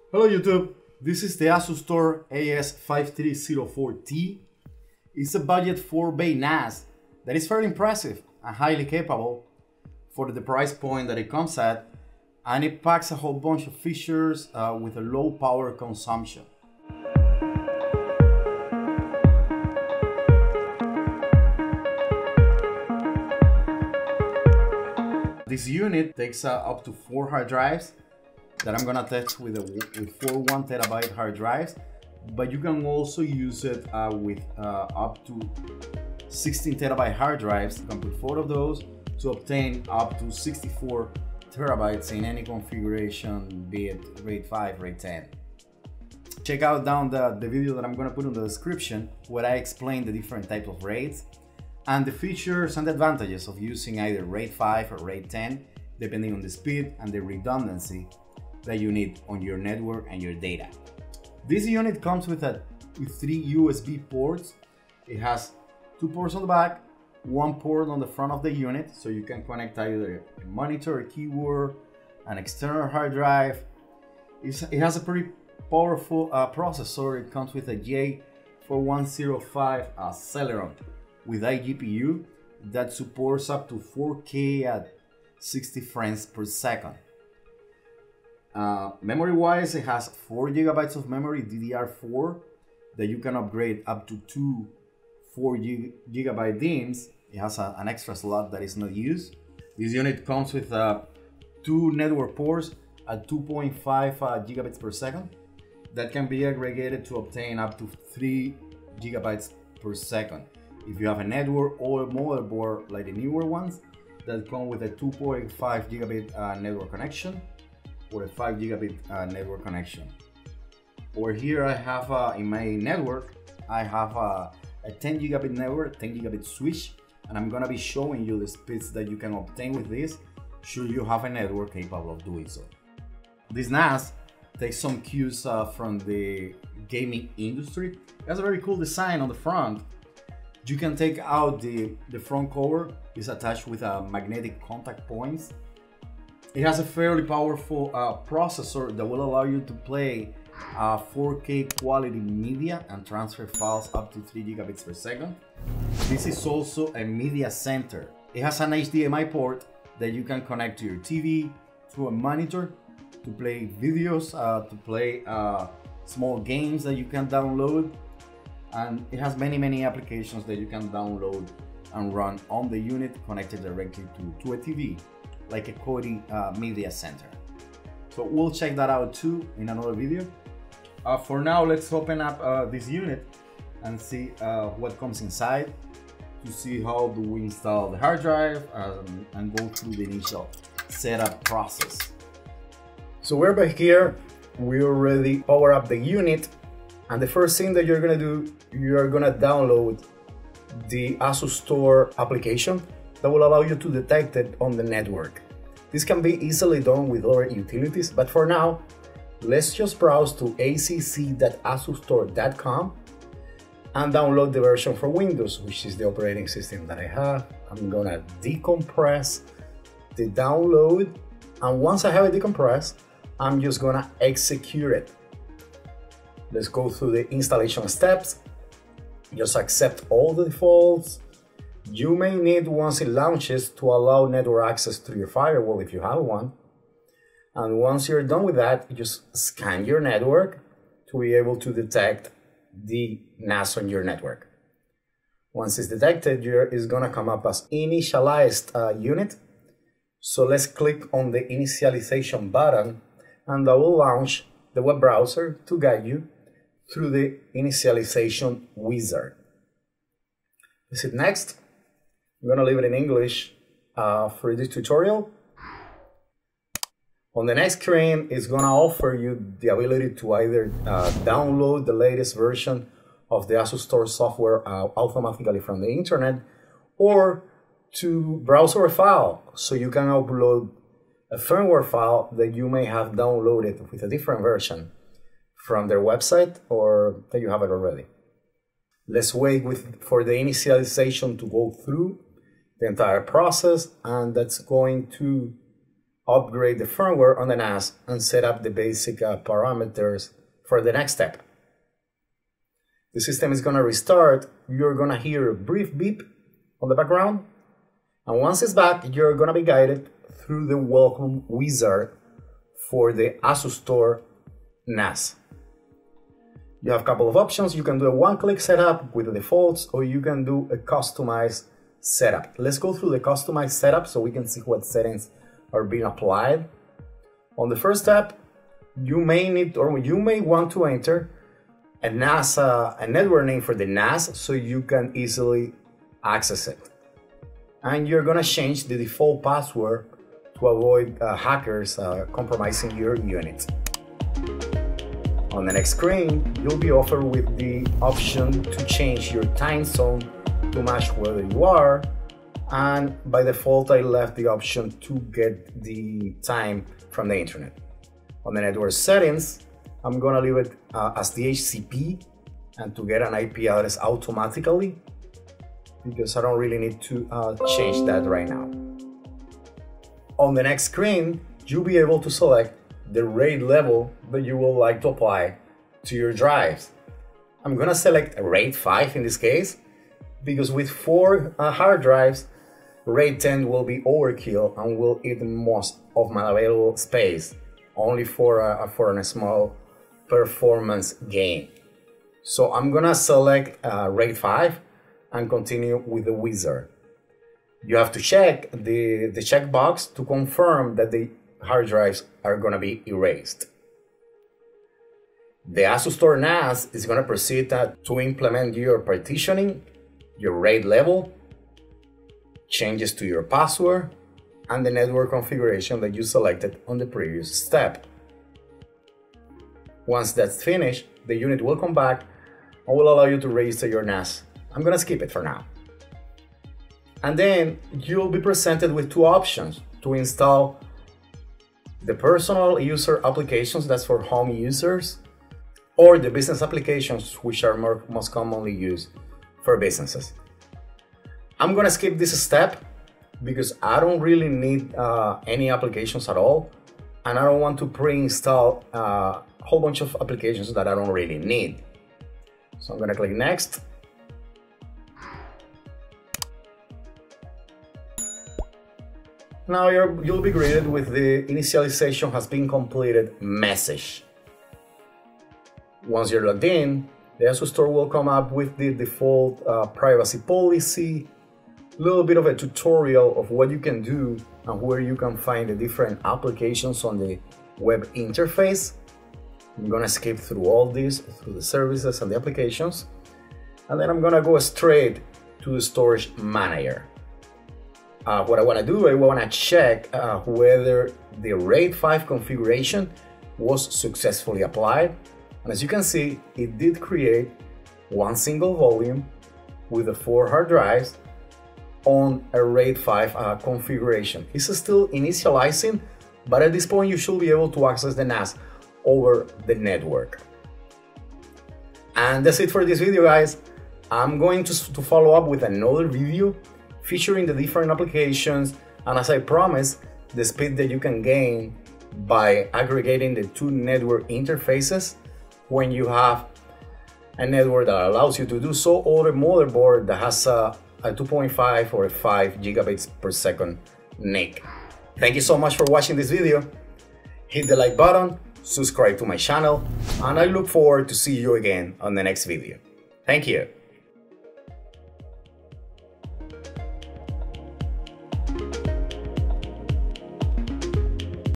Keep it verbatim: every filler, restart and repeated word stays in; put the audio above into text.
Hello YouTube, this is the Asustor A S five three zero four T. It's a budget four bay N A S that is very impressive and highly capable for the price point that it comes at, and it packs a whole bunch of features uh, with a low power consumption. This unit takes uh, up to four hard drives that I'm gonna test with, a, with four one terabyte hard drives, but you can also use it uh, with uh, up to sixteen terabyte hard drives. You can put four of those to obtain up to sixty-four terabytes in any configuration, be it RAID five, RAID ten. Check out down the, the video that I'm gonna put in the description where I explain the different types of RAIDs and the features and advantages of using either RAID five or RAID ten, depending on the speed and the redundancy that you need on your network and your data. This unit comes with, a, with three U S B ports. It has two ports on the back, one port on the front of the unit, so you can connect either a monitor, a keyboard, an external hard drive. It's, it has a pretty powerful uh, processor. It comes with a J four one zero five uh, Celeron with iGPU that supports up to four K at sixty frames per second. Uh, memory wise, it has four gigabytes of memory, D D R four, that you can upgrade up to two four gigabyte D I Ms. It has a, an extra slot that is not used. This unit comes with uh, two network ports at two point five uh, gigabits per second that can be aggregated to obtain up to three gigabytes per second. If you have a network or a motherboard like the newer ones that come with a two point five gigabit uh, network connection, or a five gigabit uh, network connection. Or here I have uh, in my network, I have uh, a ten gigabit network, ten gigabit switch, and I'm gonna be showing you the speeds that you can obtain with this should you have a network capable of doing so. This N A S takes some cues uh, from the gaming industry. It has a very cool design on the front. You can take out the, the front cover. It's attached with uh, magnetic contact points. It has a fairly powerful uh, processor that will allow you to play uh, four K quality media and transfer files up to three gigabits per second. This is also a media center. It has an H D M I port that you can connect to your T V, to a monitor, to play videos, uh, to play uh, small games that you can download. And it has many, many applications that you can download and run on the unit connected directly to, to a T V. Like a Kodi uh, media center. So we'll check that out too in another video. Uh, for now, let's open up uh, this unit and see uh, what comes inside, to see how do we install the hard drive um, and go through the initial setup process. So we're back here. We already power up the unit, and the first thing that you're gonna do, you're gonna download the Asustor application that will allow you to detect it on the network. This can be easily done with other utilities, but for now, let's just browse to a c c dot asustor dot com and download the version for Windows, which is the operating system that I have. I'm gonna decompress the download, and once I have it decompressed, I'm just gonna execute it. Let's go through the installation steps. Just accept all the defaults. You may need, once it launches, to allow network access to your firewall if you have one. And once you're done with that, you just scan your network to be able to detect the N A S on your network. Once it's detected, it's gonna come up as initialized uh, unit. So let's click on the initialization button, and that will launch the web browser to guide you through the initialization wizard. Let's hit next. I'm gonna leave it in English uh, for this tutorial. On the next screen, it's gonna offer you the ability to either uh, download the latest version of the Asustor software uh, automatically from the internet, or to browse over a file, so you can upload a firmware file that you may have downloaded with a different version from their website, or that you have it already. Let's wait with, for the initialization to go through the entire process, and that's going to upgrade the firmware on the N A S and set up the basic uh, parameters for the next step. The system is gonna restart. You're gonna hear a brief beep on the background, and once it's back, you're gonna be guided through the welcome wizard for the Asustor N A S. You have a couple of options. You can do a one-click setup with the defaults, or you can do a customized setup. Let's go through the customized setup so we can see what settings are being applied. On the first step, you may need, or you may want to enter a N A S, uh, a network name for the N A S so you can easily access it. And you're gonna change the default password to avoid uh, hackers uh, compromising your unit. On the next screen, you'll be offered with the option to change your time zone to match where you are, and by default I left the option to get the time from the internet. On the network settings, I'm gonna leave it uh, as D H C P and to get an I P address automatically, because I don't really need to uh, change that right now. On the next screen, you'll be able to select the RAID level that you would like to apply to your drives. I'm gonna select RAID five in this case, because with four uh, hard drives, RAID ten will be overkill and will eat most of my available space, only for a, for a small performance gain. So I'm gonna select uh, RAID five and continue with the wizard. You have to check the, the checkbox to confirm that the hard drives are gonna be erased. The Asustor N A S is gonna proceed uh, to implement your partitioning, your RAID level, changes to your password, and the network configuration that you selected on the previous step. Once that's finished, the unit will come back and will allow you to register your N A S. I'm gonna skip it for now. And then you'll be presented with two options to install the personal user applications, that's for home users, or the business applications, which are more, most commonly used for businesses. I'm gonna skip this step because I don't really need uh, any applications at all, and I don't want to pre-install uh, a whole bunch of applications that I don't really need. So I'm gonna click next. Now you're, you'll be greeted with the initialization has been completed message. Once you're logged in, the Asustor will come up with the default uh, privacy policy, a little bit of a tutorial of what you can do and where you can find the different applications on the web interface. I'm gonna skip through all this, through the services and the applications, and then I'm gonna go straight to the storage manager. Uh, what I want to do, I want to check uh, whether the RAID five configuration was successfully applied. And as you can see, it did create one single volume with the four hard drives on a RAID five uh, configuration. It's still initializing, but at this point you should be able to access the N A S over the network. And that's it for this video, guys. I'm going to, to follow up with another video featuring the different applications, and as I promised, the speed that you can gain by aggregating the two network interfaces when you have a network that allows you to do so, or a motherboard that has a, a two point five or a five gigabits per second N I C. Thank you so much for watching this video. Hit the like button, subscribe to my channel, and I look forward to see you again on the next video. Thank you.